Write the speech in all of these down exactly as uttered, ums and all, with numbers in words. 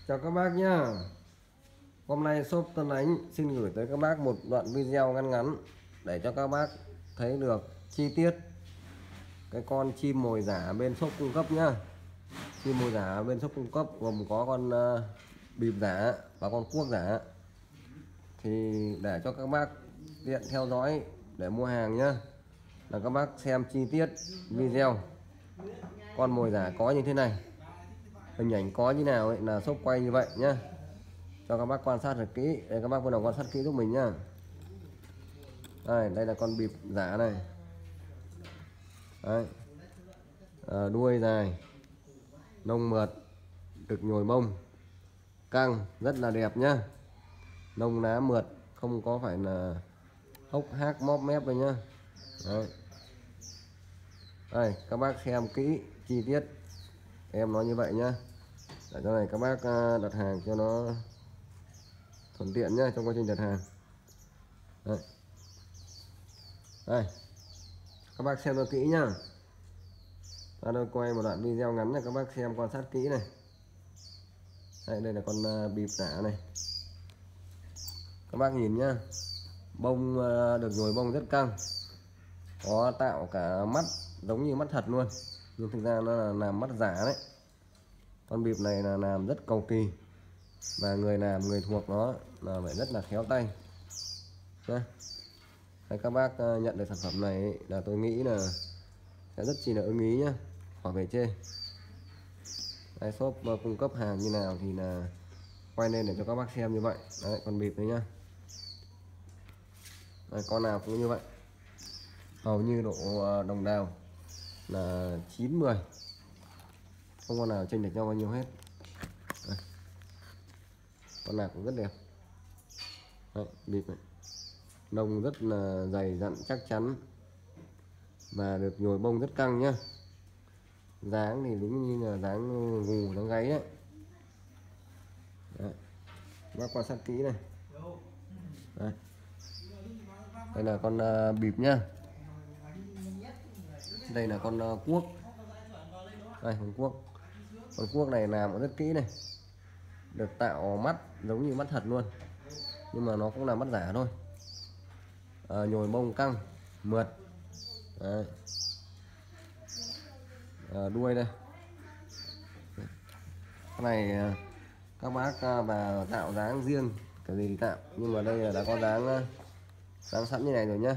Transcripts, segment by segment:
Chào các bác nhá. Hôm nay shop Tân Ánh xin gửi tới các bác một đoạn video ngắn ngắn để cho các bác thấy được chi tiết cái con chim mồi giả bên shop cung cấp nhá. Chim mồi giả bên shop cung cấp gồm có con uh, bịp giả và con cuốc giả. Thì để cho các bác tiện theo dõi để mua hàng nhá, là các bác xem chi tiết video. Con mồi giả có như thế này, hình ảnh có như nào ấy, là shop quay như vậy nhá, cho các bác quan sát thật kỹ. Đây, các bác bắt đầu quan sát kỹ giúp mình nhá. Đây, đây là con bịp giả này. Đấy. À, đuôi dài, lông mượt, được nhồi bông, căng rất là đẹp nhá. Lông lá mượt, không có phải là hốc hác móp mép đâu nhá. Đấy. Đây, các bác xem kỹ chi tiết em nói như vậy nhá, để cho này các bác đặt hàng cho nó thuận tiện nhá trong quá trình đặt hàng. Đây. Đây, các bác xem cho kỹ nhá. Ta đây quay một đoạn video ngắn này, các bác xem quan sát kỹ này. Đây, đây là con bịp giả này, các bác nhìn nhá. Bông được nhồi bông rất căng, có tạo cả mắt giống như mắt thật luôn, nhưng thực ra nó là làm mắt giả đấy. Con bịp này là làm rất cầu kỳ, và người làm người thuộc nó là phải rất là khéo tay nhá. Đấy, các bác nhận được sản phẩm này là tôi nghĩ là sẽ rất chi là ưng ý nhá, khỏi về chê. Đây, shop cung cấp hàng như nào thì là quay lên để cho các bác xem như vậy. Đấy, con bịp đấy nhá. Đây, con nào cũng như vậy, hầu như độ đồng đào là chín mười, không con nào chênh lệch nhau bao nhiêu hết. Đây. Con nào cũng rất đẹp. Đấy, bịp này, lông rất là dày dặn chắc chắn, và được nhồi bông rất căng nhá. Dáng thì đúng như là dáng gù dáng gáy ấy. Đấy. Bác quan sát kỹ này. Đây, đây là con uh, bịp nhá. Đây là con uh, cuốc. Đây, con cuốc. Con cuốc này làm rất kỹ này, được tạo mắt giống như mắt thật luôn, nhưng mà nó cũng là mắt giả thôi. À, nhồi bông căng mượt. Đấy. À, đuôi đây, cái này các bác và tạo dáng riêng cái gì thì tạo, nhưng mà đây là đã có dáng dáng sẵn như này rồi nhá.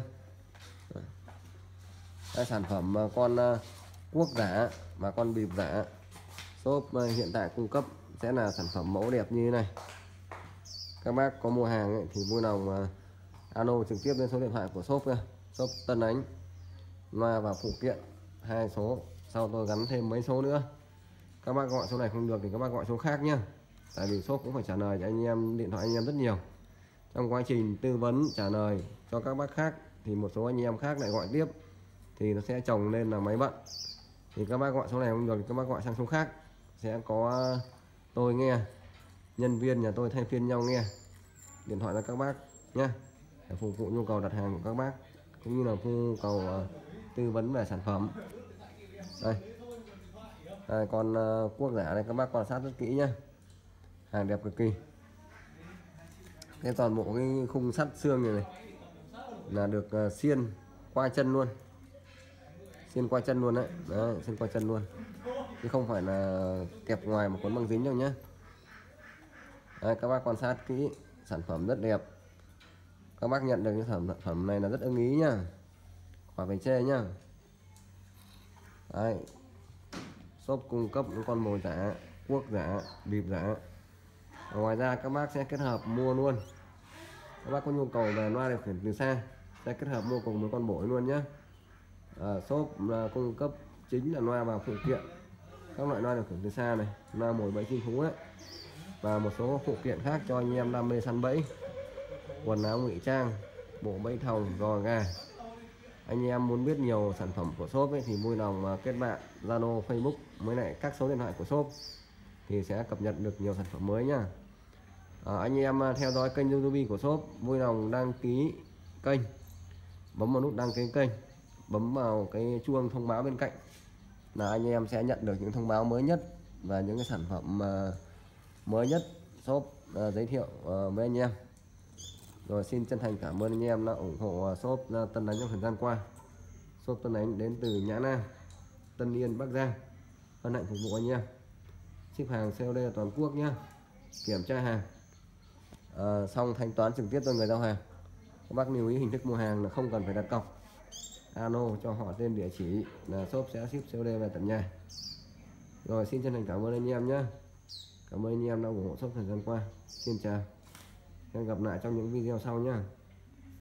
Đây, sản phẩm con cuốc giả và con bịp giả shop hiện tại cung cấp sẽ là sản phẩm mẫu đẹp như thế này. Các bác có mua hàng ấy, thì vui lòng alo trực tiếp lên số điện thoại của shop nha, shop Tân Ánh, loa và phụ kiện hai số, sau tôi gắn thêm mấy số nữa. Các bác gọi số này không được thì các bác gọi số khác nhá, tại vì shop cũng phải trả lời cho anh em, điện thoại anh em rất nhiều. Trong quá trình tư vấn trả lời cho các bác khác thì một số anh em khác lại gọi tiếp, thì nó sẽ chồng lên là máy bận. Thì các bác gọi số này không được thì các bác gọi sang số khác, sẽ có tôi nghe, nhân viên nhà tôi thay phiên nhau nghe điện thoại cho các bác nhé, để phục vụ nhu cầu đặt hàng của các bác, cũng như là nhu cầu uh, tư vấn về sản phẩm. Đây, đây con uh, cuốc giả này, các bác quan sát rất kỹ nhé, hàng đẹp cực kỳ. Cái toàn bộ cái khung sắt xương này, này là được uh, xiên qua chân luôn, xiên qua chân luôn đấy, đấy xiên qua chân luôn, chứ không phải là kẹp ngoài một cuốn băng dính đâu nhé. Đây, các bác quan sát kỹ, sản phẩm rất đẹp. Các bác nhận được cái sản phẩm này là rất ưng ý nhá, khỏi phải chê nhá. Đấy, shop cung cấp những con mồi giả, cuốc giả, bịp giả. Ngoài ra các bác sẽ kết hợp mua luôn, các bác có nhu cầu về loa điều khiển từ xa sẽ kết hợp mua cùng với con bổi luôn nhé. À, shop là cung cấp chính là loa và phụ kiện, các loại loa điều khiển từ xa này, loa mồi bẫy chim thú đấy, và một số phụ kiện khác cho anh em đam mê săn bẫy, quần áo ngụy trang, bộ bẫy thòng, giò gà. Anh em muốn biết nhiều sản phẩm của shop ấy, thì vui lòng kết bạn Zalo, Facebook với lại các số điện thoại của shop, thì sẽ cập nhật được nhiều sản phẩm mới nhá. À, anh em theo dõi kênh YouTube của shop, vui lòng đăng ký kênh, bấm vào nút đăng ký kênh, bấm vào cái chuông thông báo bên cạnh, là anh em sẽ nhận được những thông báo mới nhất và những cái sản phẩm mà mới nhất shop uh, giới thiệu uh, với anh em. Rồi xin chân thành cảm ơn anh em đã ủng hộ shop uh, Tân Đánh trong thời gian qua. Shop Tân Đánh đến từ Nhã Nam, Tân Yên, Bắc Giang, hân hạnh phục vụ anh em. Ship hàng xê ô đê toàn quốc nhé. Kiểm tra hàng à, xong thanh toán trực tiếp cho người giao hàng. Các bác lưu ý hình thức mua hàng là không cần phải đặt cọc, alo cho họ tên địa chỉ là shop sẽ ship xê ô đê về tận nhà. Rồi xin chân thành cảm ơn anh em nhé. Cảm ơn anh em đã ủng hộ shop thời gian qua. Xin chào, hẹn gặp lại trong những video sau nhé.